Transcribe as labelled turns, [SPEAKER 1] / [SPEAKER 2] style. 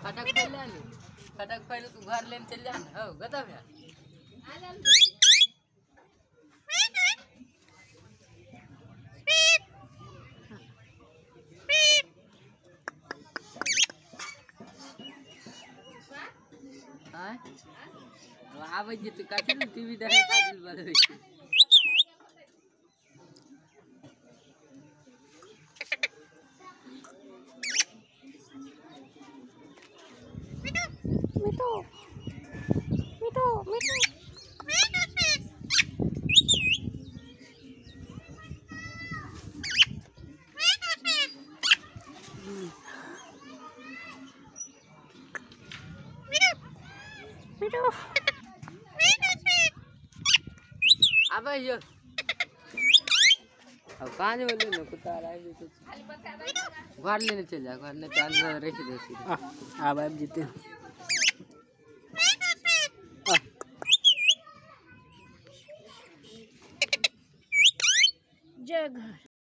[SPEAKER 1] खटक फैला ले खटक फैल तू घर लेने चल जा ना हो गदा भैया हां आवे जे तू काटिल टीवी देखे काटिल बोले
[SPEAKER 2] मिठो मिठो मिठो मिठो
[SPEAKER 1] अबे यो अब कहाँ से बोले ना कुत्ता आ रहा है तो घर लेने चल जा घर ने तो अंदर रख दे
[SPEAKER 3] अब जीते
[SPEAKER 2] जगह